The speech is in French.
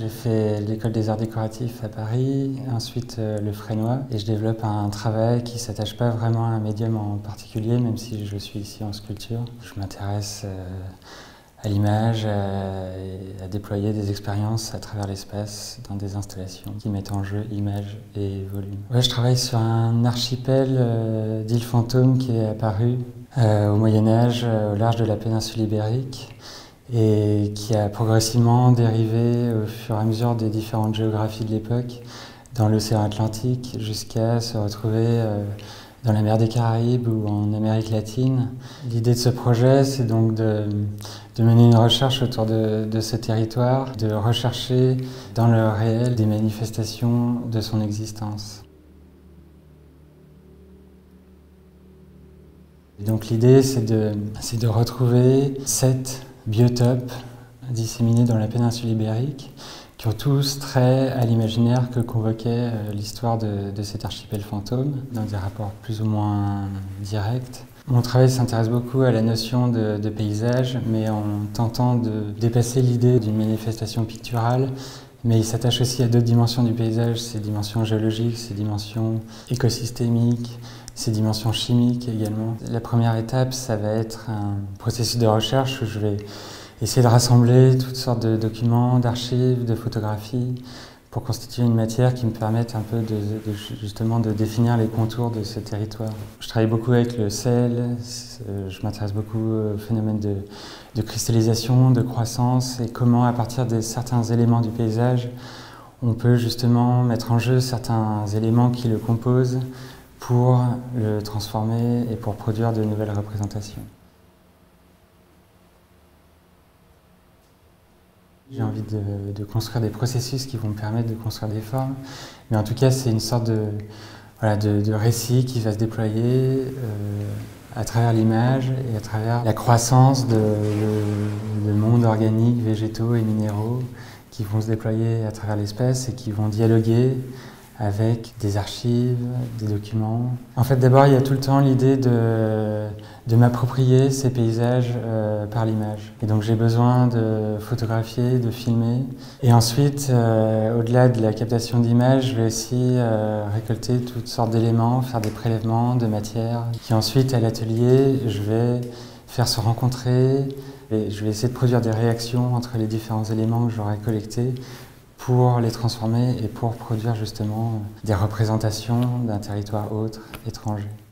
J'ai fait l'école des arts décoratifs à Paris, ensuite le Fresnoy, et je développe un travail qui ne s'attache pas vraiment à un médium en particulier, même si je suis ici en sculpture. Je m'intéresse à l'image, à déployer des expériences à travers l'espace dans des installations qui mettent en jeu image et volume. Ouais, je travaille sur un archipel d'îles fantômes qui est apparu au Moyen-Âge au large de la péninsule ibérique et qui a progressivement dérivé au fur et à mesure des différentes géographies de l'époque dans l'océan Atlantique jusqu'à se retrouver dans la mer des Caraïbes ou en Amérique latine. L'idée de ce projet, c'est donc de mener une recherche autour de ce territoire, de rechercher dans le réel des manifestations de son existence. Et donc l'idée, c'est de retrouver 7 biotopes disséminés dans la péninsule ibérique qui ont tous trait à l'imaginaire que convoquait l'histoire de cet archipel fantôme, dans des rapports plus ou moins directs. Mon travail s'intéresse beaucoup à la notion de paysage, mais en tentant de dépasser l'idée d'une manifestation picturale, mais il s'attache aussi à d'autres dimensions du paysage, ces dimensions géologiques, ces dimensions écosystémiques, ces dimensions chimiques également. La première étape, ça va être un processus de recherche où je vais essayer de rassembler toutes sortes de documents, d'archives, de photographies pour constituer une matière qui me permette un peu justement de définir les contours de ce territoire. Je travaille beaucoup avec le sel, je m'intéresse beaucoup au phénomène de cristallisation, de croissance et comment à partir de certains éléments du paysage on peut justement mettre en jeu certains éléments qui le composent pour le transformer et pour produire de nouvelles représentations. J'ai envie de construire des processus qui vont me permettre de construire des formes, mais en tout cas c'est une sorte de récit qui va se déployer à travers l'image et à travers la croissance de mondes organiques, végétaux et minéraux qui vont se déployer à travers l'espace et qui vont dialoguer avec des archives, des documents. En fait, d'abord, il y a tout le temps l'idée de m'approprier ces paysages par l'image. Et donc, j'ai besoin de photographier, de filmer. Et ensuite, au-delà de la captation d'images, je vais aussi récolter toutes sortes d'éléments, faire des prélèvements de matière, qui ensuite, à l'atelier, je vais faire se rencontrer. Et je vais essayer de produire des réactions entre les différents éléments que j'aurai collectés pour les transformer et pour produire justement des représentations d'un territoire autre, étranger.